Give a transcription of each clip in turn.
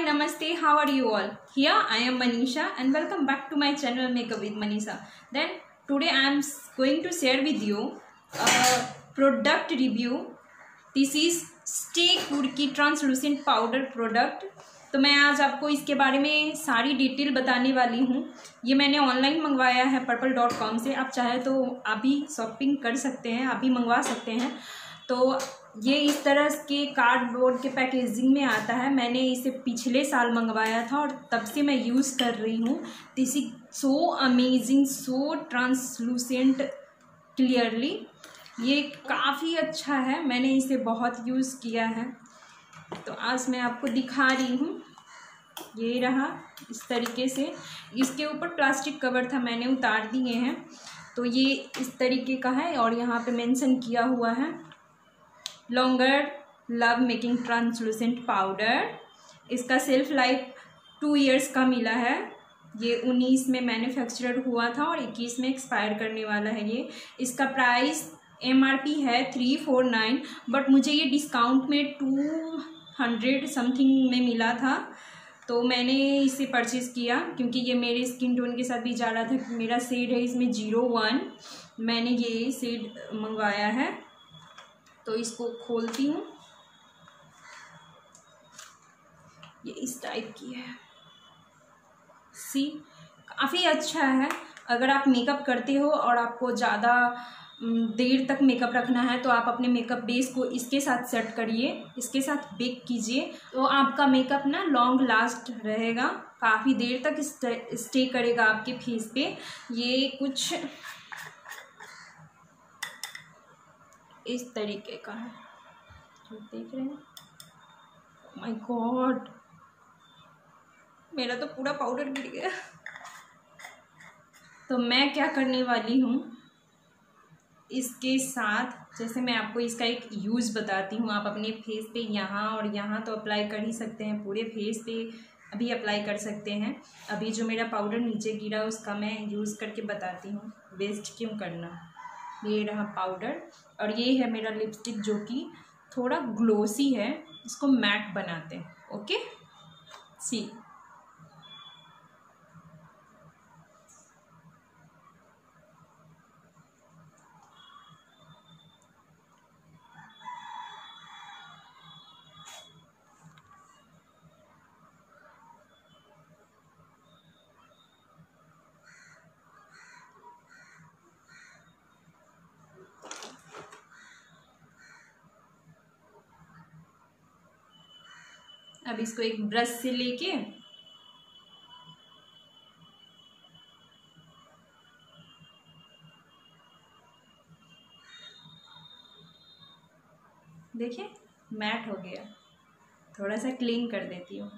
Namaste, how are you all? Here I am Manisha and welcome back to my channel Makeup with Manisha. Then today I am going to share with you a product review. This is Stay Kurki Translucent Powder product. तो मैं आज आपको इसके बारे में सारी detail बताने वाली हूँ। ये मैंने ऑनलाइन मंगवाया है purple.com से। आप चाहे तो अभी शॉपिंग कर सकते हैं, अभी मंगवा सकते हैं। तो ये इस तरह के कार्डबोर्ड के पैकेजिंग में आता है। मैंने इसे पिछले साल मंगवाया था और तब से मैं यूज़ कर रही हूँ। This is so amazing, so translucent clearly. ये काफ़ी अच्छा है, मैंने इसे बहुत यूज़ किया है। तो आज मैं आपको दिखा रही हूँ। ये रहा इस तरीके से। इसके ऊपर प्लास्टिक कवर था, मैंने उतार दिए हैं। तो ये इस तरीके का है और यहाँ पे मेंशन किया हुआ है longer love making translucent powder. इसका सेल्फ लाइफ 2 इयर्स का मिला है। ये 19 में मैन्युफैक्चरर हुआ था और 21 में एक्सपायर करने वाला है। ये इसका प्राइस MRP है 349, बट मुझे ये डिस्काउंट में 200 समथिंग में मिला था। तो मैंने इसे परचेज़ किया क्योंकि ये मेरे स्किन टोन के साथ भी जा रहा था। मेरा शेड है इसमें 01। मैंने ये शेड मंगवाया है। तो इसको खोलती हूँ। ये इस टाइप की है। सी काफ़ी अच्छा है। अगर आप मेकअप करते हो और आपको ज़्यादा देर तक मेकअप रखना है तो आप अपने मेकअप बेस को इसके साथ सेट करिए, इसके साथ बेक कीजिए, तो आपका मेकअप ना लॉन्ग लास्ट रहेगा, काफ़ी देर तक स्टे करेगा आपके फेस पे। ये कुछ इस तरीके का है, जो देख रहे हैं। माय गॉड, मेरा तो पूरा पाउडर गिर गया। तो मैं क्या करने वाली हूँ, इसके साथ जैसे मैं आपको इसका एक यूज़ बताती हूँ। आप अपने फेस पे यहाँ और यहाँ तो अप्लाई कर ही सकते हैं, पूरे फेस पे अभी अप्लाई कर सकते हैं। अभी जो मेरा पाउडर नीचे गिरा उसका मैं यूज़ करके बताती हूँ, वेस्ट क्यों करना। ये रहा पाउडर और ये है मेरा लिपस्टिक जो कि थोड़ा ग्लोसी है, इसको मैट बनाते हैं। ओके, सी अब इसको एक ब्रश से लेके देखिए मैट हो गया। थोड़ा सा क्लीन कर देती हूँ।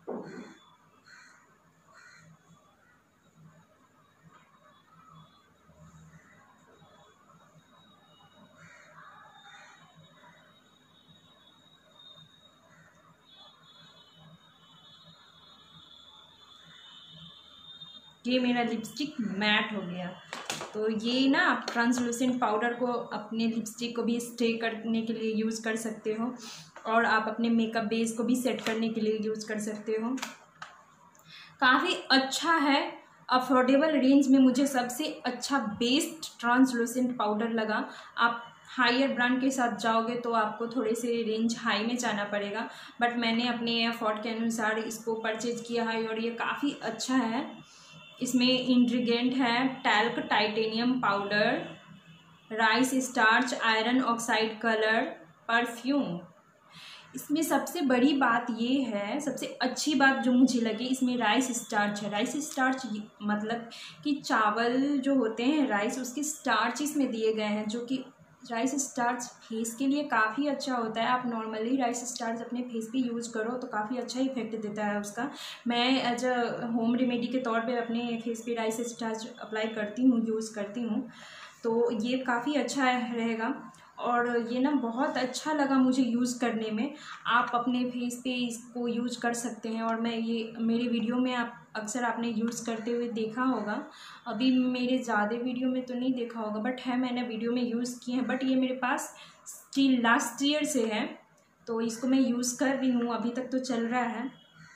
ये मेरा लिपस्टिक मैट हो गया। तो ये ना आप ट्रांसलूसेंट पाउडर को अपने लिपस्टिक को भी स्टे करने के लिए यूज़ कर सकते हो और आप अपने मेकअप बेस को भी सेट करने के लिए यूज़ कर सकते हो। काफ़ी अच्छा है। अफोर्डेबल रेंज में मुझे सबसे अच्छा बेस्ट ट्रांसलूसेंट पाउडर लगा। आप हायर ब्रांड के साथ जाओगे तो आपको थोड़े से रेंज हाई में जाना पड़ेगा, बट मैंने अपने एफर्ट के अनुसार इसको परचेज किया है और ये काफ़ी अच्छा है। इसमें इंग्रेडिएंट है talc titanium powder, rice starch, iron oxide colour, perfume. इसमें सबसे बड़ी बात ये है, सबसे अच्छी बात जो मुझे लगी, इसमें राइस स्टार्च है। राइस स्टार्च मतलब कि चावल जो होते हैं राइस, उसके स्टार्च इसमें दिए गए हैं, जो कि राइस स्टार्च फेस के लिए काफ़ी अच्छा होता है। आप नॉर्मली राइस स्टार्च अपने फेस पे यूज़ करो तो काफ़ी अच्छा इफेक्ट देता है उसका। मैं एज अ होम रेमेडी के तौर पे अपने फेस पे राइस स्टार्च अप्लाई करती हूँ, यूज़ करती हूँ। तो ये काफ़ी अच्छा रहेगा और ये ना बहुत अच्छा लगा मुझे यूज़ करने में। आप अपने फेस पे इसको यूज़ कर सकते हैं और मैं ये मेरे वीडियो में आप अक्सर आपने यूज़ करते हुए देखा होगा। अभी मेरे ज़्यादा वीडियो में तो नहीं देखा होगा, बट है, मैंने वीडियो में यूज़ किए हैं। बट ये मेरे पास स्टिल लास्ट ईयर से है, तो इसको मैं यूज़ कर रही हूँ, अभी तक तो चल रहा है।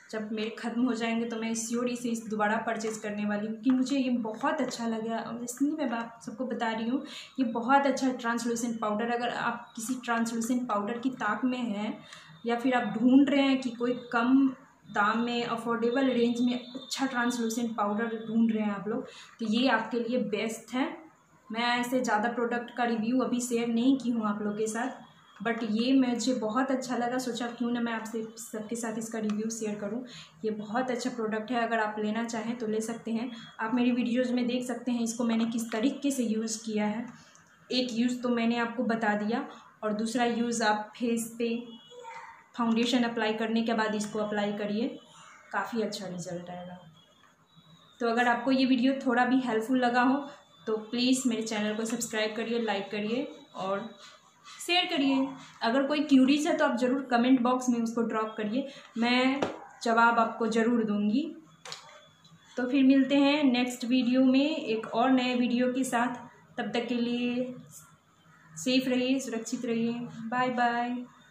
जब मेरे ख़त्म हो जाएंगे तो मैं श्योर इसे दोबारा परचेज़ करने वाली हूँ, क्योंकि मुझे ये बहुत अच्छा लगा। इसलिए मैं आप सबको बता रही हूँ, ये बहुत अच्छा ट्रांसलूसेंट पाउडर। अगर आप किसी ट्रांसलूसेंट पाउडर की ताक में हैं या फिर आप ढूंढ रहे हैं कि कोई कम दाम में अफोर्डेबल रेंज में अच्छा ट्रांसलूसेंट पाउडर ढूंढ रहे हैं आप लोग, तो ये आपके लिए बेस्ट है। मैं ऐसे ज़्यादा प्रोडक्ट का रिव्यू अभी शेयर नहीं की हूँ आप लोग के साथ, बट ये मुझे बहुत अच्छा लगा, सोचा क्यों ना मैं आपसे सबके साथ इसका रिव्यू शेयर करूं। ये बहुत अच्छा प्रोडक्ट है, अगर आप लेना चाहें तो ले सकते हैं। आप मेरी वीडियोज़ में देख सकते हैं इसको मैंने किस तरीके से यूज़ किया है। एक यूज़ तो मैंने आपको बता दिया, और दूसरा यूज़ आप फेस पे फाउंडेशन अप्लाई करने के बाद इसको अप्लाई करिए, काफ़ी अच्छा रिजल्ट आएगा। तो अगर आपको ये वीडियो थोड़ा भी हेल्पफुल लगा हो तो प्लीज़ मेरे चैनल को सब्सक्राइब करिए, लाइक करिए और शेयर करिए। अगर कोई क्यूरीज है तो आप ज़रूर कमेंट बॉक्स में उसको ड्रॉप करिए, मैं जवाब आपको ज़रूर दूंगी। तो फिर मिलते हैं नेक्स्ट वीडियो में एक और नए वीडियो के साथ। तब तक के लिए सेफ रहिए, सुरक्षित रहिए। Bye bye.